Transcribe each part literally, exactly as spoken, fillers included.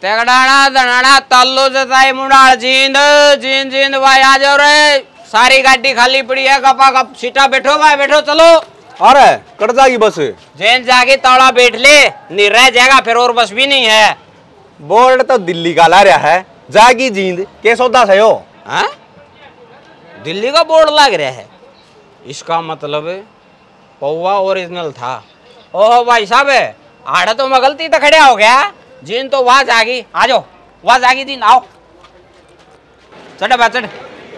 तेगड़ाना दनाना तल्लो जताई मुंडाल जींद जींद जींद भाई आ जाओ रे। सारी गाड़ी खाली पड़ी है, गपा गप सीटा बैठो भाई बैठो चलो। अरे कट जाएगी बस। जैन जाके तौड़ा बैठ ले, नहीं रह जाएगा फिर और बस भी नहीं है। बोर्ड तो दिल्ली का ला रहा है, जागी जींद के सौदा से हो। हाँ? दिल्ली का बोर्ड लग रहा है, इसका मतलब पौवा ओरिजिनल था। ओह भाई साहब आड़ा तो मैं गलती तो खड़ा हो गया। जीन तो वहां जागी, आ जाओ वहां जागी जीन आओ चढ़ बा चढ़।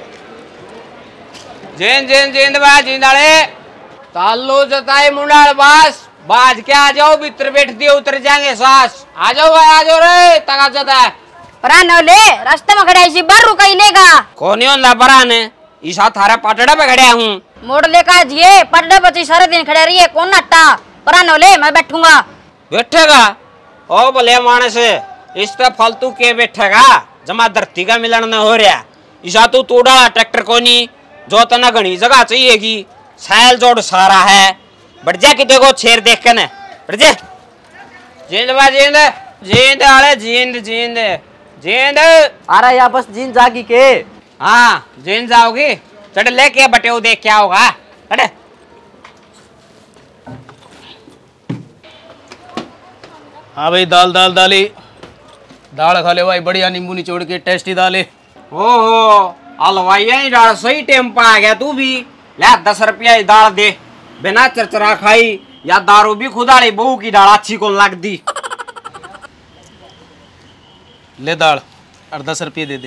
जीन जीन जीन बा जींदाड़े तालो जताई मुंडाल बास बाज के आ जाओ, भीतर बैठ दिए उतर जाएंगे सास। आ जाओ भाई आ जाओ रे तका जता है परानोले रास्ते में खड़ा इसी बार रुकाई लेगा कोनी होंदा पराने ईसा थारा पाटड़ा पे खड़ा हूं। मोड़ लेकर जिए पटड़े बची सारे दिन खड़े रहिए कौन नट्टा परानोले मैं बैठूंगा। बैठेगा ओ भले मानस इस पे फालतू के बैठेगा, जमा धरती का मिलन न हो रहा। ईसा तू तोड़ा ट्रैक्टर कोनी जो तना घनी जगह चाहिएगी, सैल जोड़ सारा है। बढ़ जा कि देखो छेर देख के न बढ़ जा। जींद बा जींद जींद आले जींद जींद जींद आ रहा यहाँ बस जीन जागी के। हाँ जींद जाओगी चढ़ लेके बटेऊ देख क्या होगा चढ़। हाँ भाई दाल दाल दाली दाल खा ले भाई, बढ़िया नींबू निचोड़ के टेस्टी दाल है। ओहो हलवाइया ही दाल सही टाइम पर आ गया तू भी। ले दस रुपया ही दाल दे, बिना चरचरा खाई या दारू भी खुदाड़ी बहू की दाल अच्छी को लग दी। ले दाल और दस रुपये दे दे।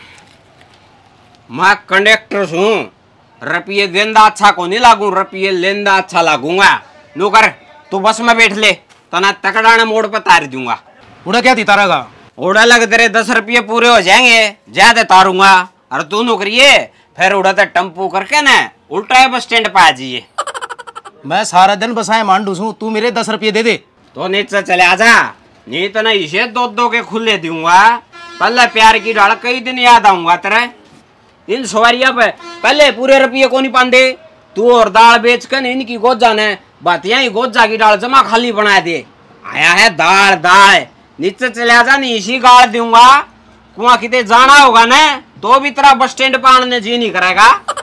मैं कंडक्टर हूँ, रुपये देंदा अच्छा को नहीं लागू, रुपये लेंदा अच्छा लागूंगा। नौकर तू बस में बैठ ले, तना तकड़ाना मोड़ पर तार दूंगा। उड़ा क्या थी तारा का? उड़ा लग तेरे दस रुपये पूरे हो जाएंगे, ज्यादा तारूंगा। और तू नौकरिए फिर उड़ाते टम्पू करके ना उल्टा बस स्टैंड पे आ जाइए। मैं सारा दिन बसाए मांडू हूँ, तू मेरे दस रुपये दे दे। तो नीचे चले आजा, नहीं तो ना इसे दो दो के खुले दूंगा। पहले प्यार की डाल कई दिन याद आऊंगा तेरे। इन सवारिया पे पहले पूरे रुपये को नहीं पांदे, तू और दाल बेच कर इनकी गोद जाने बातियां ही गोद जागी डाल जमा खाली बना दे। आया है दाल दाल नीचे चले आजा, नहीं इसी गाड़ दूंगा। कुआ किते जाना होगा ना तो भी तेरा बस स्टैंड पे आने जी नहीं करेगा।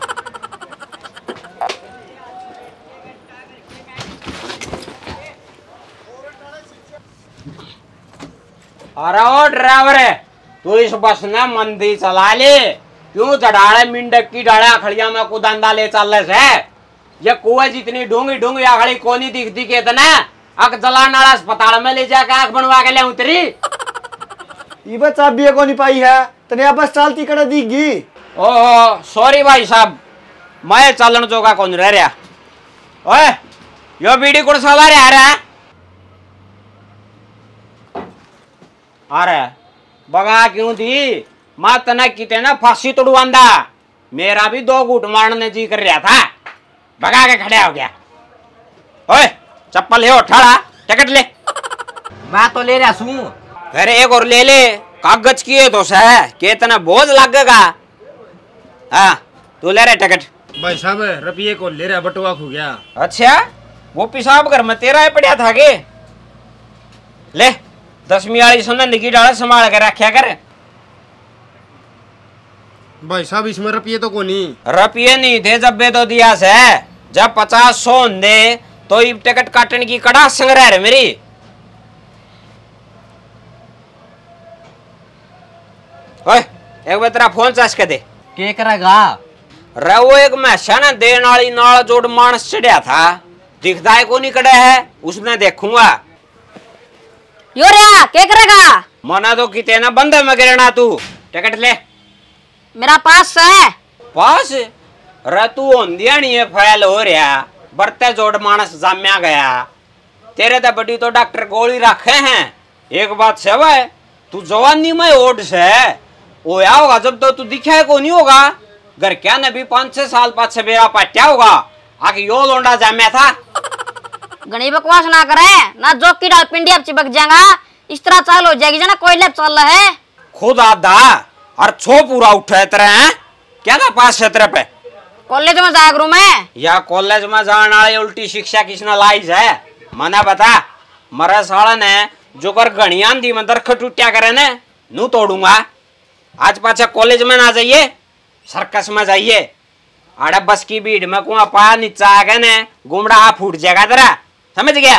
अरे ओ ड्राइवर है तू इस बस ने मंदी चला ले, क्यों चढ़ाड़े मिंडक की डाड़ा खड़िया में कुदांदा ले चल है। ये कुएं जितनी डूंगी डूंगी आखड़ी कोनी दिखती के इतना अक जला नाला अस्पताल में ले जाकर आंख बनवा के ले उतरी। ये बस चाबी को नहीं पाई है, तने बस चलती कर दीगी। ओहो सॉरी भाई साहब, मैं चलन जोगा कौन रह रहा। ओए यो बीड़ी कुड़ सवार आ रहा है। अरे बगा क्यों थी, मां तना किते ना फांसी तोड़वांदा। मेरा भी दो घूट मारने जी कर रहा था, भगा के खड़ा हो गया। ओए चप्पल है उठाड़ा टिकट ले। मैं तो ले रहा हूँ। फिर एक और ले ले, कागज किए तो सह के इतना बोझ लगेगा। हाँ तू ले रहे टिकट। भाई साहब रुपये को ले रहा बटुआ खो गया। अच्छा वो पिसाब घर में तेरा ही पड़ा था के? ले दसवीं वाली सुनने की डाल संभाल के रखा कर। भाई साहब इसमें रुपये तो को नहीं। रुपये नहीं थे जब बे तो दिया से, जब पचास सौ दे तो ये टिकट काटने की कड़ा संग्रह है मेरी। ओए एक बार तेरा फोन चार्ज कर दे। के करेगा? रे वो एक मैसा ना देन वाली नाल जोड़ मानस चढ़िया था, दिखता है को नहीं कड़ा है, उसने देखूंगा। यो रे क्या करेगा? मना तो किते ना बंदे में गिरना। तू टिकट ले। मेरा पास है। पास रे तू ओंदिया नहीं है फैल हो रहा, बरते जोड़ मानस जाम्या गया। तेरे तो बड़ी तो डॉक्टर गोली रखे हैं। एक बात से वह तू जवानी में ओढ़ से ओया होगा जब तो तू दिखा को नहीं होगा। घर क्या ने भी पांच छह साल पाँच बेरा पाट्या होगा, आके यो लोंडा जाम्या था। घनी बकवास ना करे ना, जोक की डाल पिंडी अब चिपक जाएगा। इस तरह चाल हो जाएगी जना कोई लैब चल रहा है। खुद आधा और छो पूरा उठा है तेरे हैं क्या ना पास है तेरे पे। कॉलेज में जाया करूं मैं। या कॉलेज में जाने वाली उल्टी शिक्षा किसने लाई है मना बता। मरे साले ने जो कर घनी आंधी में दरखत टूटा करे ने नू तोड़ूंगा। आज पाछा कॉलेज में ना जाइए, सर्कस में जाइए। आड़े बस की भीड़ में कुआ पा नीचा आ गए ने गुमड़ा आ फूट जाएगा तेरा, समझ गया?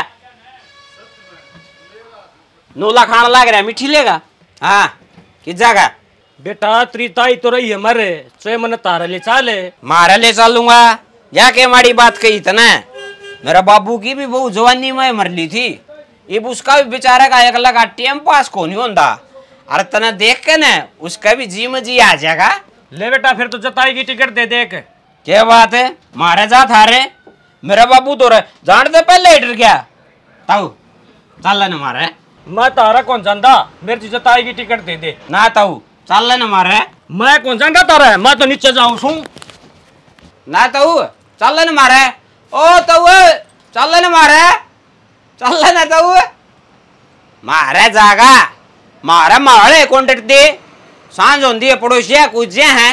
नूला खाना लाग रहा है, मिठी लेगा? हाँ किस जगह बेटा त्रिताई तो रही है मरे चो मन तारा ले चाले मारे ले चलूंगा। जाके माड़ी बात कही तना, मेरा बाबू की भी बहु जवानी में मर ली थी, अब उसका भी बेचारा का एक लगा टाइम पास को नहीं होता। अरे तना देख के ना उसका भी जी में जी आ जाएगा। ले बेटा फिर तो जताई की टिकट दे देख। क्या बात है मारे जा था रे, मेरा बाबू तो रे जान दे पहले इधर गया ताऊ चल न मारे। मैं तारा कौन जानता, मेरी जताई की टिकट दे दे ना ताऊ चल न मारे। मैं कौन जानता तारा, मैं तो नीचे जाऊं सू ना ताऊ चल न मारे। ओ ताऊ चल न मारे, चल न ताऊ मारे जागा मारे मारे कौन डरते सांझ होती है पड़ोसिया कुछ हैं।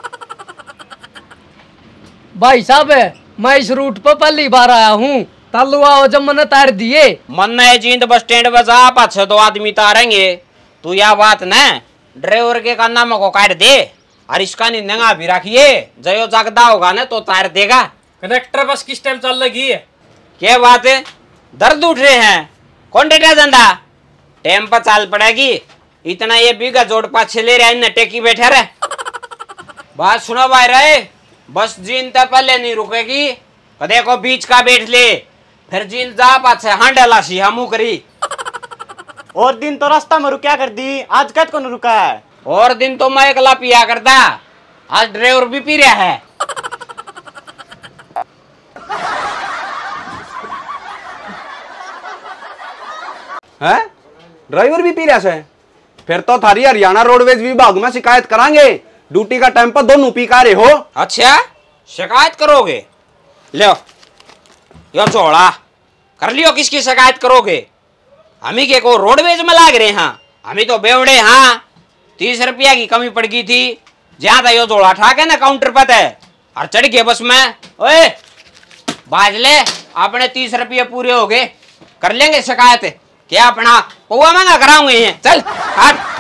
भाई साहब मैं इस रूट पर पहली बार आया हूँ, तलुआ जब मैंने तार दिए मन ने जींद बस स्टैंड पर जा पाछे दो आदमी तारेंगे। तू या बात न ड्राइवर के का नाम को काट दे और इसका निंदंगा भी रखिए, जयो जागदा होगा ना तो तार देगा। कनेक्टर बस किस टाइम चल लगी है? क्या बात है दर्द उठ रहे हैं कौन डेटा धंधा टाइम पर चाल पड़ेगी। इतना ये बीघा जोड़ पाछे ले रहे हैं टेकी बैठे रहे। बात सुनो भाई रहे, बस जीन तक पहले नहीं रुकेगी, कदे को बीच का बैठ ले फिर जीन जा पाछे हांडला सी हमू करी। और दिन तो रास्ता में रुका कर दी, आज कद को रुका है? और दिन तो मैं अकेला पिया करता, आज ड्राइवर भी पी रहा है। हैं? ड्राइवर भी पी रहा है? फिर तो थारी हरियाणा रोडवेज विभाग में शिकायत करांगे, ड्यूटी का टाइम पर दोनों पी का रहे हो। अच्छा शिकायत करोगे? लो यो चोड़ा कर लियो, किसकी शिकायत करोगे? हमी के को रोडवेज में लाग रहे हैं, हमी तो बेवड़े। हाँ तीस रुपया की कमी पड़ गई थी, जहां था यो जोड़ा ठा के ना काउंटर पर थे और चढ़ गए बस में। ओए बाज ले अपने तीस रुपये पूरे हो गए, कर लेंगे शिकायत। क्या अपना पौवा महंगा कराऊंगे? चल हट।